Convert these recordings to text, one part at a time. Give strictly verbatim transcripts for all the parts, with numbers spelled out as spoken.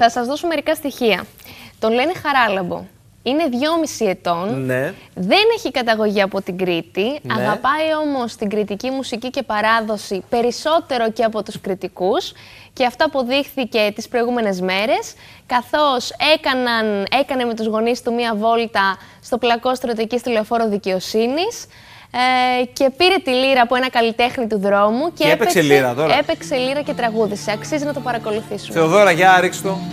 Θα σας δώσω μερικά στοιχεία. Τον λένε Χαράλαμπο. Είναι δυόμιση ετών, ναι. Δεν έχει καταγωγή από την Κρήτη, ναι. Αγαπάει όμως την κρητική μουσική και παράδοση περισσότερο και από τους κριτικούς και αυτό αποδείχθηκε τις προηγούμενες μέρες, καθώς έκαναν, έκανε με τους γονείς του μία βόλτα στο πλακόστρο εκεί στη Λεωφόρο Δικαιοσύνης ε, και πήρε τη λύρα από ένα καλλιτέχνη του δρόμου και, και έπαιξε, έπαιξε λύρα τώρα. Έπαιξε λύρα και τραγούδισε. Αξίζει να το παρακολουθήσουμε. Θεοδώρα, για ρίξ' το.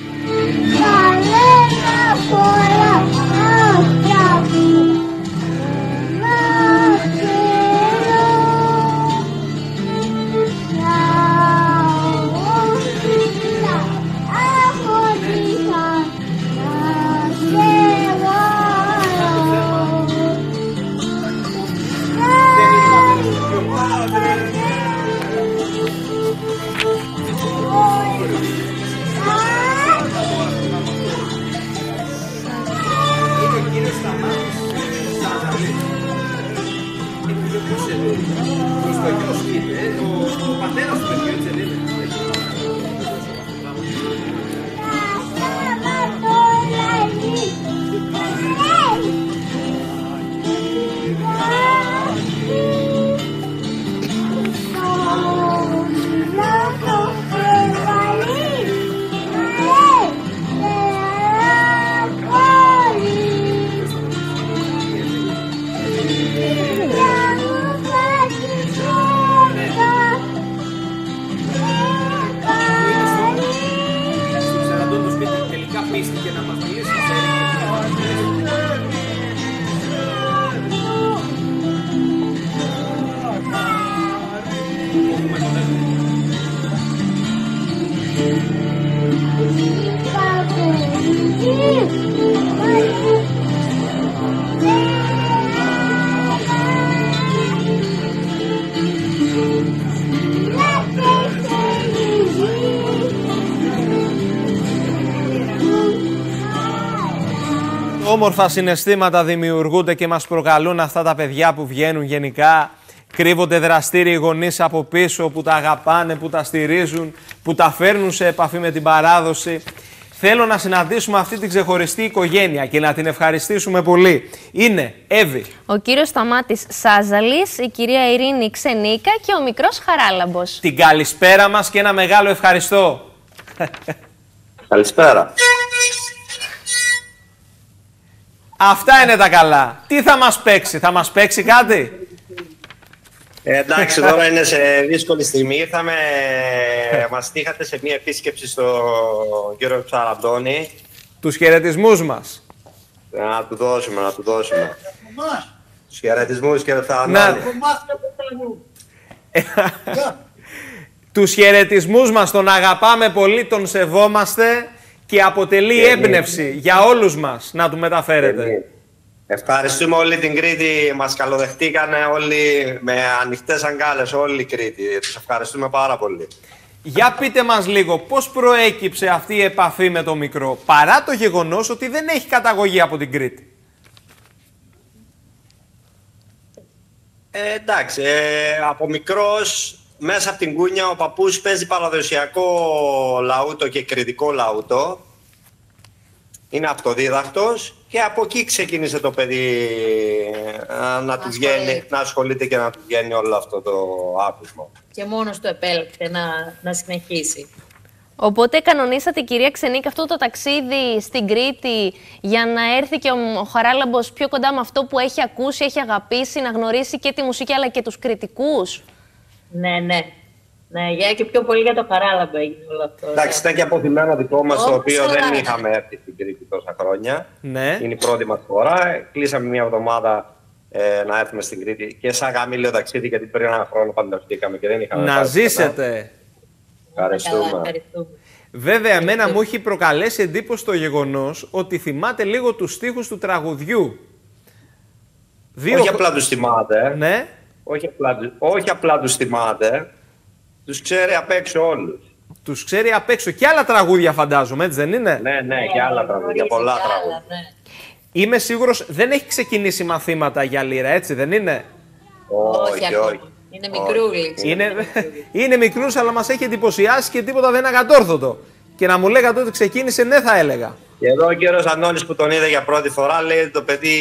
Όμορφα συναισθήματα δημιουργούνται και μας προκαλούν αυτά τα παιδιά που βγαίνουν γενικά. Κρύβονται δραστήριοι γονείς από πίσω που τα αγαπάνε, που τα στηρίζουν, που τα φέρνουν σε επαφή με την παράδοση. Θέλω να συναντήσουμε αυτή την ξεχωριστή οικογένεια και να την ευχαριστήσουμε πολύ. Είναι Εύη, ο κύριος Σταμάτης Σάζαλης, η κυρία Ειρήνη Ξενίκα και ο μικρός Χαράλαμπος. Την καλησπέρα μας και ένα μεγάλο ευχαριστώ. Καλησπέρα. Αυτά είναι τα καλά. Τι θα μας παίξει, θα μας παίξει κάτι? Ε, εντάξει, τώρα είναι σε δύσκολη στιγμή. Ήρθαμε, μας τύχατε σε μια επίσκεψη στο κύριο Ψαραντώνη. Τους χαιρετισμούς μας. Να του δώσουμε, να του δώσουμε. Τους χαιρετισμούς, κύριε Ψαραντώνη. Τους χαιρετισμούς μας, τον αγαπάμε πολύ, τον σεβόμαστε και αποτελεί και έμπνευση εμείς. Για όλους μας να του μεταφέρετε. Ευχαριστούμε όλη την Κρήτη, μας καλοδεχτήκανε όλοι με ανοιχτές αγκάλες, όλη η Κρήτη. Τους ευχαριστούμε πάρα πολύ. Για πείτε μας λίγο, πώς προέκυψε αυτή η επαφή με το μικρό, παρά το γεγονός ότι δεν έχει καταγωγή από την Κρήτη. Ε, εντάξει, ε, από μικρός, μέσα από την κούνια, ο παππούς παίζει παραδοσιακό λαούτο και κρητικό λαούτο. Είναι αυτοδίδακτος και από εκεί ξεκίνησε το παιδί να, του βγαίνει, να ασχολείται και να του βγαίνει όλο αυτό το άκουσμα. Και μόνος του επέλεξε να, να συνεχίσει. Οπότε κανονίσατε, κυρία Ξενίκα, αυτό το ταξίδι στην Κρήτη για να έρθει και ο Χαράλαμπος πιο κοντά με αυτό που έχει ακούσει, έχει αγαπήσει, να γνωρίσει και τη μουσική αλλά και τους κριτικούς. Ναι, ναι. Ναι, για και πιο πολύ για το Χαράλαμπο έγινε όλο αυτό. Εντάξει, ήταν και αποθυμένο δικό μας, το οποίο δεν είχαμε έρθει στην Κρήτη τόσα χρόνια. Ναι. Είναι η πρώτη μας φορά. Κλείσαμε μια εβδομάδα ε, να έρθουμε στην Κρήτη και σαν γαμήλιο ταξίδι, γιατί πριν ένα χρόνο παντρευτήκαμε και δεν είχαμε. Να ζήσετε. Ευχαριστούμε. Ευχαριστούμε. Βέβαια, εμένα μου έχει προκαλέσει εντύπωση το γεγονός ότι θυμάται λίγο τους στίχους του τραγουδιού. Δύο... Όχι απλά τους θυμάται. Ναι. Όχι απλά, όχι απλά τους θυμάται. Τους ξέρει απ' έξω όλους. Τους ξέρει απ' έξω και άλλα τραγούδια, φαντάζομαι, έτσι δεν είναι? Ναι, ναι, και άλλα τραγούδια, πολλά τραγούδια. Ναι. Είμαι σίγουρος δεν έχει ξεκινήσει μαθήματα για λύρα, έτσι δεν είναι? Όχι, όχι. Είναι μικρούλης. Είναι, είναι μικρούς, αλλά μας έχει εντυπωσιάσει και τίποτα δεν είναι ακατόρθωτο. και να μου λέγατε ότι ξεκίνησε, ναι, θα έλεγα. Και εδώ ο κύριος Αντώνης που τον είδε για πρώτη φορά λέει ότι το παιδί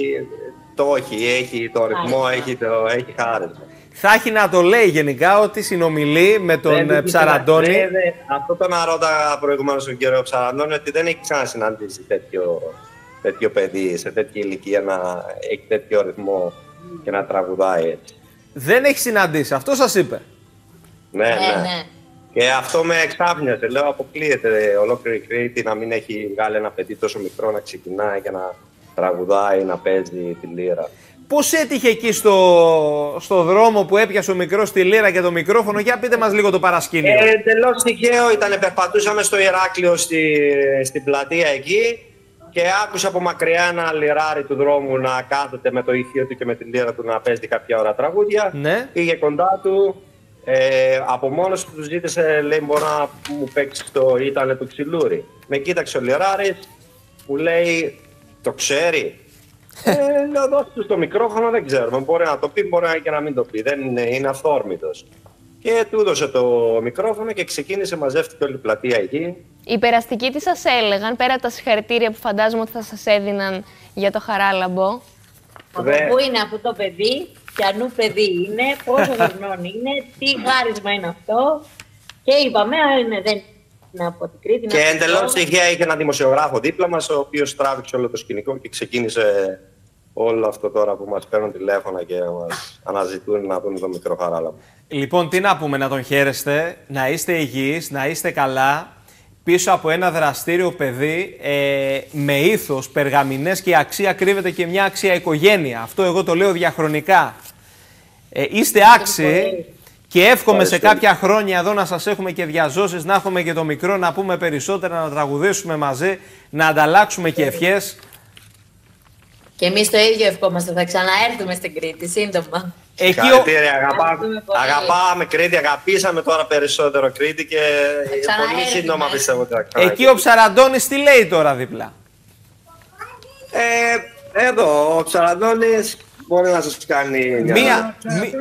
το έχει, έχει το ρυθμό, έχει, το, έχει χάρισμα. Θα έχει να το λέει γενικά ότι συνομιλεί με τον δεν, Ψαραντώνη. Δεν, δεν, αυτό το να ρώτα προηγουμένως τον κύριο Ψαραντώνη, ότι δεν έχει ξανασυναντήσει τέτοιο, τέτοιο παιδί σε τέτοια ηλικία να έχει τέτοιο ρυθμό και να τραγουδάει έτσι. Δεν έχει συναντήσει, αυτό σας είπε. Ναι, ναι. ναι. ναι. Και αυτό με εξάφνιασε. Λέω, αποκλείεται ολόκληρη Κρήτη να μην έχει βγάλει ένα παιδί τόσο μικρό να ξεκινάει και να τραγουδάει, να παίζει τη λύρα. Πώς έτυχε εκεί στο, στο δρόμο που έπιασε ο μικρός τη λύρα και το μικρόφωνο? Για πείτε μας λίγο το παρασκήνιο. Ε, τελώς τυχαίο ήταν. Περπατούσαμε στο Ηράκλειο στη, στην πλατεία εκεί και άκουσα από μακριά ένα λιράρι του δρόμου να κάθεται με το ηχείο του και με τη λύρα του να παίζει κάποια ώρα τραγούδια. Ναι. Πήγε κοντά του. Ε, από μόνος του ζήτησε, λέει, μπορώ να μου παίξει το ήτανε του Ξυλούρι. Με κοίταξε ο λιράρης, μου λέει, το ξέρει? ε, λέω, δώσε του το μικρόφωνο, δεν ξέρουμε. Μπορεί να το πει, μπορεί και να μην το πει. Δεν είναι, είναι αυθόρμητος. Και του έδωσε το μικρόφωνο και ξεκίνησε, μαζεύτηκε όλη η πλατεία εκεί. Οι περαστικοί τι σας έλεγαν, πέρα από τα συγχαρητήρια που φαντάζομαι ότι θα σας έδιναν για το Χαράλαμπο? Από πού είναι αυτό το παιδί, ποιανού παιδί είναι, πόσο χρονών είναι, τι χάρισμα είναι αυτό. Και είπαμε, είναι, δεν είναι από την Κρήτη. Και εντελώς τυχαία είχε ένα δημοσιογράφο δίπλα μας, ο οποίος τράβηξε όλο το σκηνικό και ξεκίνησε όλο αυτό τώρα που μας παίρνουν τηλέφωνα και μας αναζητούν να δουν το μικρό Χαράλαμπο. Λοιπόν, τι να πούμε, να τον χαίρεστε, να είστε υγιείς, να είστε καλά. Πίσω από ένα δραστήριο παιδί ε, με ήθος, περγαμηνές και αξία κρύβεται και μια αξία οικογένεια. Αυτό εγώ το λέω διαχρονικά. Ε, είστε άξιοι και εύχομαι σε κάποια χρόνια εδώ να σας έχουμε και διαζώσεις, να έχουμε και το μικρό, να πούμε περισσότερα, να τραγουδήσουμε μαζί, να ανταλλάξουμε και ευχές. Και εμείς το ίδιο ευχόμαστε, θα ξαναέρθουμε στην Κρήτη σύντομα. Συγχαρητήρια, αγαπά, αγαπάμε Κρήτη, αγαπήσαμε τώρα περισσότερο Κρήτη και πολύ σύντομα πιστεύω ότι θα ξανά. Εκεί ο Ψαραντώνης τι λέει τώρα δίπλα? Ε, εδώ ο Ψαραντώνης μπορεί να σας κάνει μια... Μία,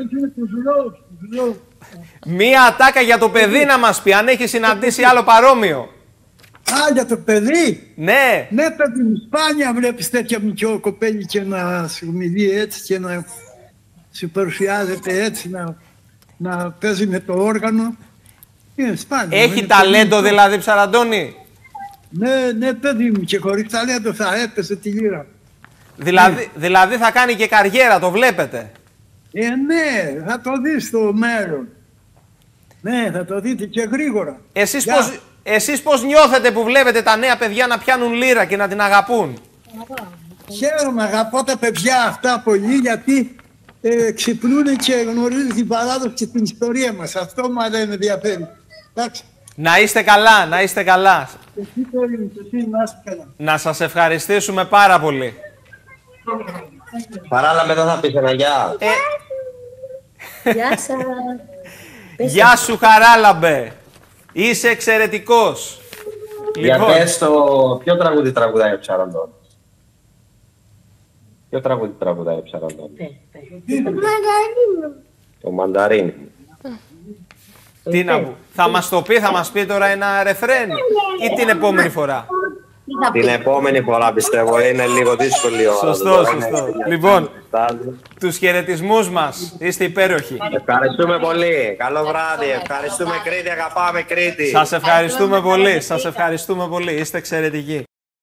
μία ατάκα για το παιδί να μας πει, αν έχει συναντήσει άλλο παρόμοιο. Α, για το παιδί. Ναι. Ναι, παιδί μου, σπάνια βλέπεις τέτοια μικρό κοπέλι και να σου μιλεί έτσι και να σου παρουσιάζεται έτσι, να, να παίζει με το όργανο. Είναι σπάνια. Έχει είναι ταλέντο παιδί, δηλαδή, Ψαραντώνη? Ναι, ναι, παιδί μου, και χωρίς ταλέντο θα έπαιζε τη λύρα. Δηλαδή, ναι. δηλαδή θα κάνει και καριέρα, το βλέπετε? Ε, ναι, θα το δεις στο μέλλον. Ναι, θα το δείτε και γρήγορα. Εσείς πώς, εσείς πώς νιώθετε που βλέπετε τα νέα παιδιά να πιάνουν λύρα και να την αγαπούν? Χαίρομαι, αγαπώ τα παιδιά αυτά πολύ, γιατί ε, ξυπνούν και γνωρίζουν την παράδοση και την ιστορία μας. Αυτό μου δεν με ενδιαφέρει. Εντάξει. Να είστε καλά, να είστε καλά. Εσύ το είναι, εσύ να είστε καλά. Να σας ευχαριστήσουμε πάρα πολύ. Παράλαβε, δεν θα πεις ένα γεια. Ε, Γεια σας. Γεια σου Χαράλαμπε. Είσαι εξαιρετικός. Για πες το ποιο τραγούδι τραγουδάει ο Ψαραντώνης? Ποιο τραγούδι τραγουδάει ο Ψαραντώνης? Το Μανταρίνι. Τι να πω, θα μας το πει, θα μας πει τώρα ένα ρεφρέν ή την επόμενη φορά? Την επόμενη φορά πιστεύω, είναι λίγο δύσκολη η ώρα. Σωστό, σωστό. Λοιπόν, τους χαιρετισμούς μας, είστε υπέροχοι. Ευχαριστούμε πολύ, καλό βράδυ, ευχαριστούμε Κρήτη, αγαπάμε Κρήτη. Σας ευχαριστούμε πολύ, σας ευχαριστούμε πολύ, είστε εξαιρετικοί.